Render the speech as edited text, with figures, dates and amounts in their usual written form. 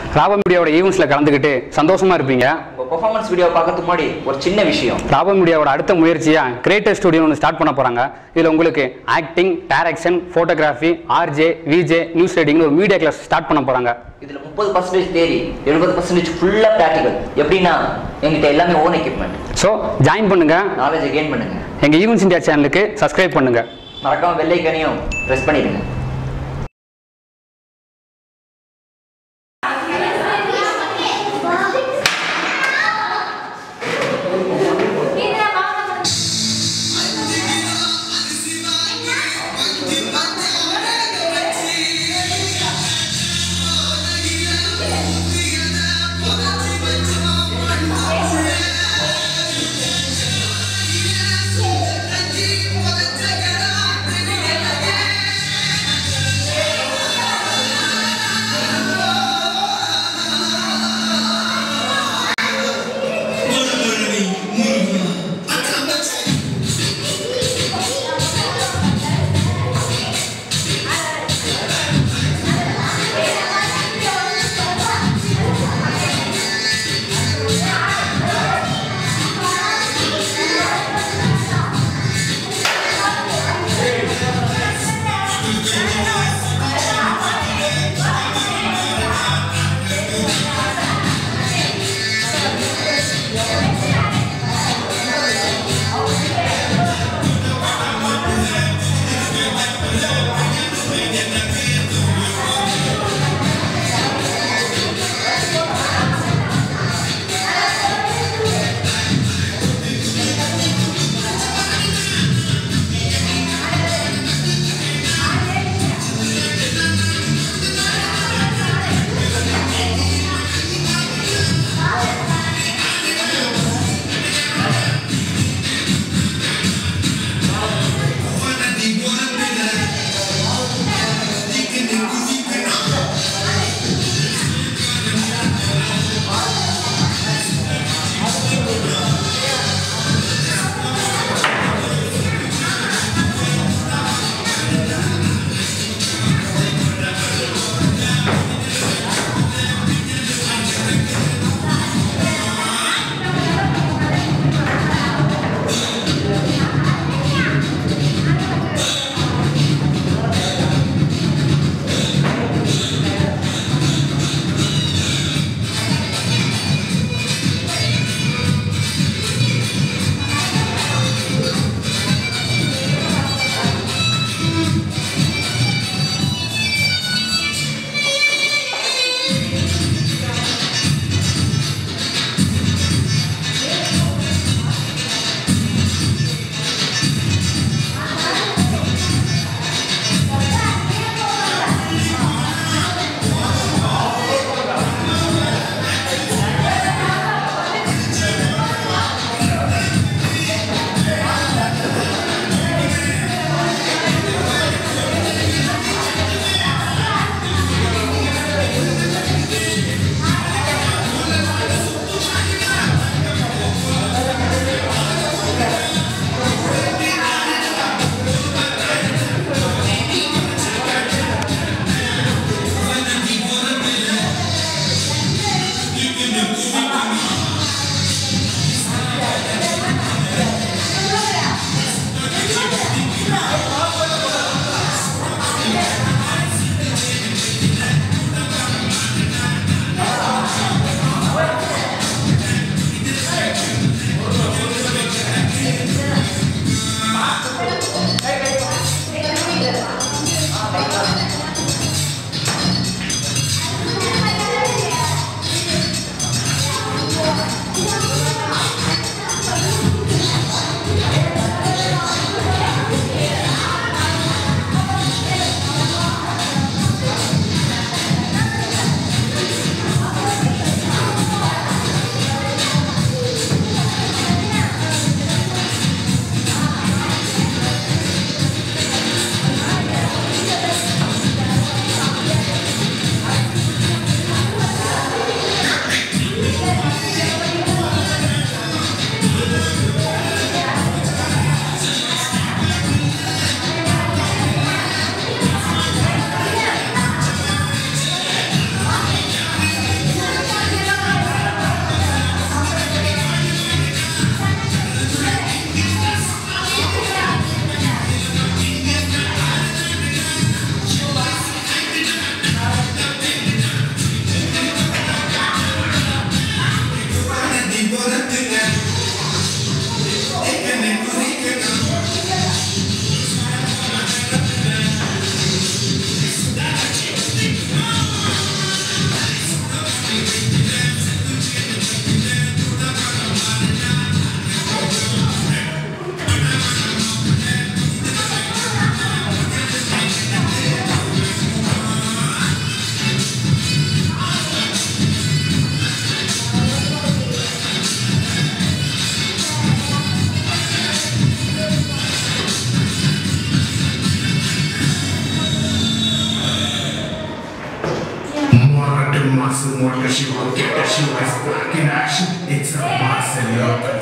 ராபா மீடியாவோட ஈவெண்ட்ஸ்ல கலந்துக்கிட்டு சந்தோஷமா இருப்பீங்க. உங்க பெர்ஃபார்மன்ஸ் வீடியோ பார்க்கறதுக்கு முன்னாடி ஒரு சின்ன விஷயம். ராபா மீடியாவோட அடுத்த முயற்சியா கிரியேட்டர் ஸ்டுடியோ ஒன்று ஸ்டார்ட் பண்ண போறாங்க. இதுல உங்களுக்கு acting, direction, photography, RJ, VJ, news writing ஒரு மீடியா கிளாஸ் ஸ்டார்ட் பண்ண போறாங்க. இதுல 30% தேரி, 70% ஃபுல்லா பிராக்டிகல். எப்படின்னா எங்கிட்ட எல்லாமே ஓன் எக்யூப்மெண்ட். ஸோ ஜாயின் பண்ணுங்க, நாலேஜ் கெயின் பண்ணுங்க. எங்க ஈவெண்ட்ஸ் இந்தியா சேனலுக்கு சப்ஸ்கிரைப் பண்ணுங்க. மறக்காம பெல் ஐகானையும் பிரஸ் பண்ணிடுங்க. muy wish you would get that shit like in action. It's a monster, yo.